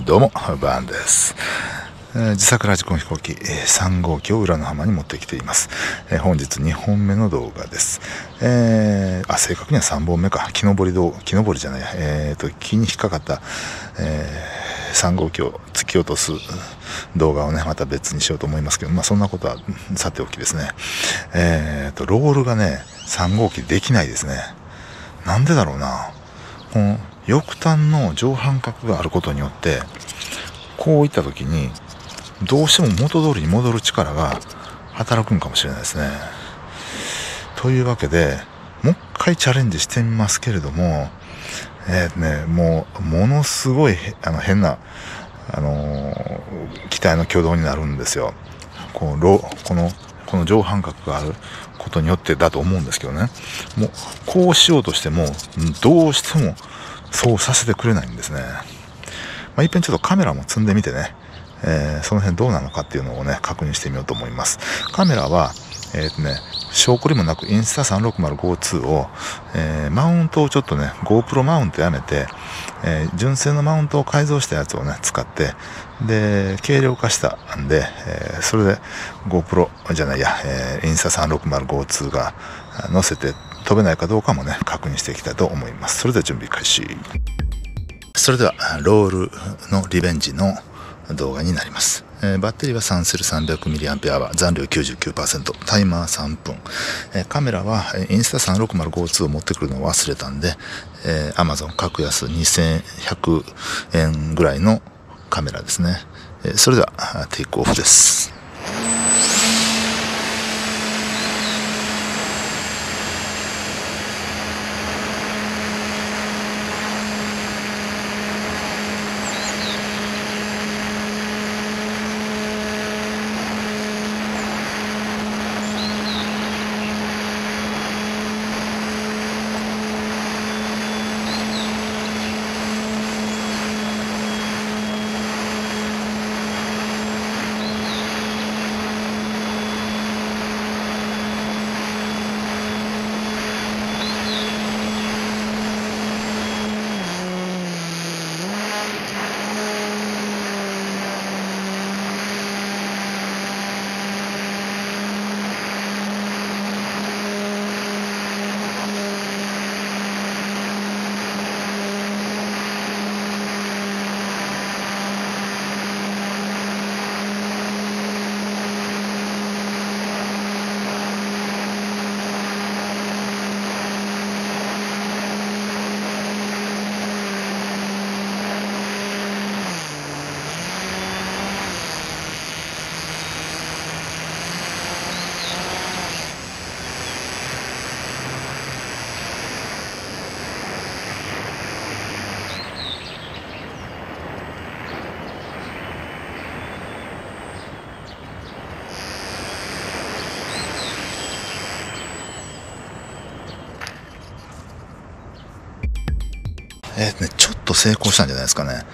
どうも、バーンです。自作ラジコン飛行機、3号機を裏の浜に持ってきています。本日2本目の動画です。正確には3本目か。木登りじゃないや、木に引っかかった、3号機を突き落とす動画をね、また別にしようと思いますけど、そんなことはさておきですね。ロールがね、3号機できないですね。なんでだろうな。この翼端の上半角があることによって、こういった時にどうしても元通りに戻る力が働くんかもしれないですね。というわけでもう一回チャレンジしてみますけれども、ものすごい変な機体の挙動になるんですよ。この上半角があることによってだと思うんですけどね。もうこうしようとしてもどうしてもそうさせてくれないんですね。いっぺんちょっとカメラも積んでみてね、その辺どうなのかっていうのをね確認してみようと思います。カメラは証拠りもなくインスタ 360GO2 を、マウントをちょっとね GoPro マウントやめて、純正のマウントを改造したやつをね使ってで軽量化したんで、それで GoPro じゃないや、インスタ 360GO2 が載せて飛べないかどうかもね確認していきたいと思います。それでは準備開始。それではロールのリベンジの動画になります。バッテリーは3セル 300mAh、残量 99%、タイマー3分。カメラはインスタ 360GO2 を持ってくるのを忘れたんで、Amazon 格安2100円ぐらいのカメラですね。それではテイクオフです。ちょっと成功したんじゃないですかね。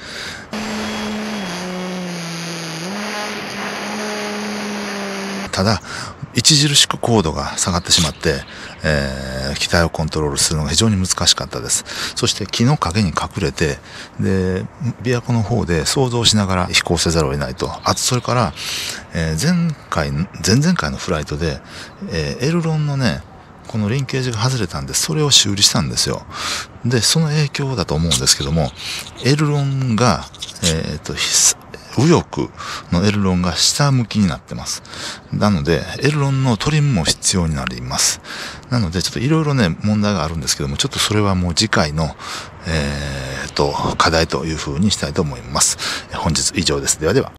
ただ著しく高度が下がってしまって、機体をコントロールするのが非常に難しかったです。そして木の陰に隠れてで琵琶湖の方で想像しながら飛行せざるを得ないと。あとそれから、前々回のフライトで、エルロンのねこのリンケージが外れたんでそれを修理したんですよ。でその影響だと思うんですけども、エルロンが、右翼のエルロンが下向きになってます。なのでエルロンのトリムも必要になります。なのでちょっといろいろね問題があるんですけども、ちょっとそれはもう次回の課題というふうにしたいと思います。本日以上です。ではでは。